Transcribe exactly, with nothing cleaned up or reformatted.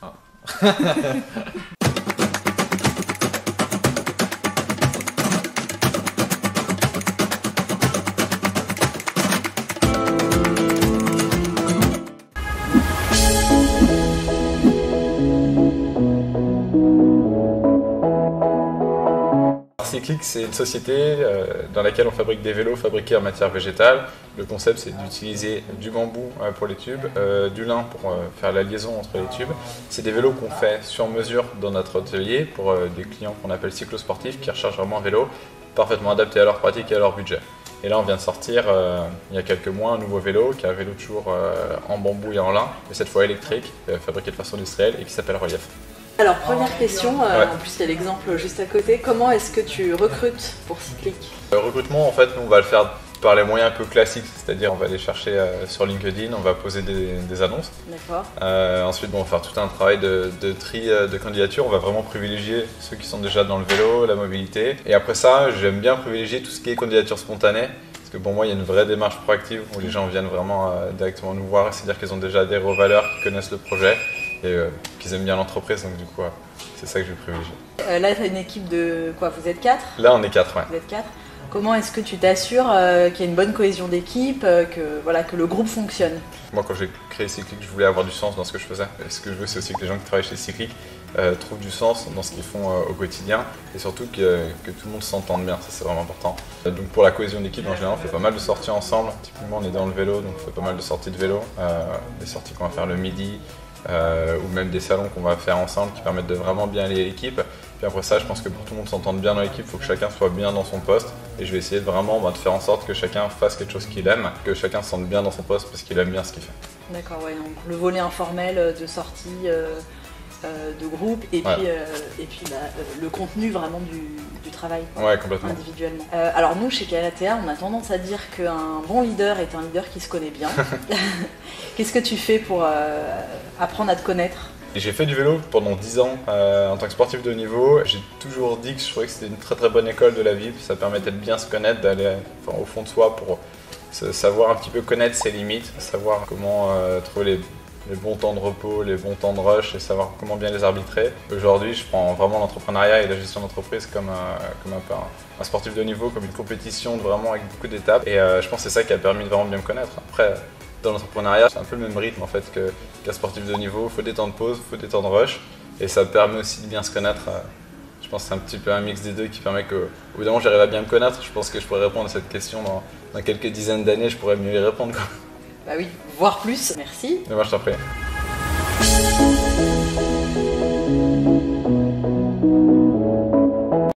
Ah. Cyclic, c'est une société euh, dans laquelle on fabrique des vélos fabriqués en matière végétale. Le concept, c'est d'utiliser du bambou euh, pour les tubes, euh, du lin pour euh, faire la liaison entre les tubes. C'est des vélos qu'on fait sur mesure dans notre atelier pour euh, des clients qu'on appelle cyclosportifs qui recherchent vraiment un vélo parfaitement adapté à leur pratique et à leur budget. Et là, on vient de sortir, euh, il y a quelques mois, un nouveau vélo qui est un vélo toujours euh, en bambou et en lin, mais cette fois électrique, euh, fabriqué de façon industrielle et qui s'appelle Relief. Alors, première question, euh, ouais. En plus il y a l'exemple juste à côté, comment est-ce que tu recrutes pour Cyclic? Le recrutement, en fait, nous, on va le faire par les moyens un peu classiques, c'est-à-dire on va aller chercher euh, sur LinkedIn, on va poser des, des annonces. D'accord. Euh, ensuite, bon, on va faire tout un travail de, de tri euh, de candidatures, on va vraiment privilégier ceux qui sont déjà dans le vélo, la mobilité. Et après ça, j'aime bien privilégier tout ce qui est candidature spontanée, parce que pour moi, il y a une vraie démarche proactive où les gens viennent vraiment euh, directement nous voir, c'est-à-dire qu'ils ont déjà adhéré aux valeurs, qu'ils connaissent le projet et euh, qu'ils aiment bien l'entreprise, donc du coup, euh, c'est ça que je vais privilégier. Euh, là, tu as une équipe de quoi? Vous êtes quatre? Là, on est quatre, ouais. Vous êtes quatre. Comment est-ce que tu t'assures euh, qu'il y a une bonne cohésion d'équipe, euh, que, voilà, que le groupe fonctionne? Moi, quand j'ai créé Cyclic, je voulais avoir du sens dans ce que je faisais. Et ce que je veux, c'est aussi que les gens qui travaillent chez Cyclic euh, trouvent du sens dans ce qu'ils font euh, au quotidien et surtout que, que tout le monde s'entende bien, ça c'est vraiment important. Euh, donc pour la cohésion d'équipe, en général, on fait pas mal de sorties ensemble. Typiquement, on est dans le vélo, donc on fait pas mal de sorties de vélo, euh, des sorties qu'on va faire le midi, euh, ou même des salons qu'on va faire ensemble qui permettent de vraiment bien lier l'équipe. Puis après ça, je pense que pour que tout le monde s'entende bien dans l'équipe, il faut que chacun soit bien dans son poste. Et je vais essayer de vraiment bah, de faire en sorte que chacun fasse quelque chose qu'il aime, que chacun se sente bien dans son poste parce qu'il aime bien ce qu'il fait. D'accord, ouais, donc le volet informel de sortie euh, euh, de groupe et ouais. puis, euh, et puis bah, euh, le contenu vraiment du, du travail quoi, ouais, complètement. individuellement. Euh, alors nous, chez Calatea, on a tendance à dire qu'un bon leader est un leader qui se connaît bien. Qu'est-ce que tu fais pour euh, apprendre à te connaître? J'ai fait du vélo pendant dix ans euh, en tant que sportif de haut niveau. J'ai toujours dit que je trouvais que c'était une très très bonne école de la vie. Ça permettait de bien se connaître, d'aller enfin, au fond de soi pour savoir un petit peu connaître ses limites, savoir comment euh, trouver les, les bons temps de repos, les bons temps de rush et savoir comment bien les arbitrer. Aujourd'hui, je prends vraiment l'entrepreneuriat et la gestion d'entreprise comme, un, comme un, peu un, un sportif de haut niveau, comme une compétition vraiment avec beaucoup d'étapes. Et euh, je pense que c'est ça qui a permis de vraiment bien me connaître. Après, dans l'entrepreneuriat, c'est un peu le même rythme en fait que, qu'un sportif de haut niveau. Il faut des temps de pause, il faut des temps de rush et ça permet aussi de bien se connaître. Je pense que c'est un petit peu un mix des deux qui permet que, au bout d'un moment, j'arrive à bien me connaître. Je pense que je pourrais répondre à cette question dans, dans quelques dizaines d'années, je pourrais mieux y répondre. Quoi. Bah oui, voire plus. Merci. Et moi, je t'en prie.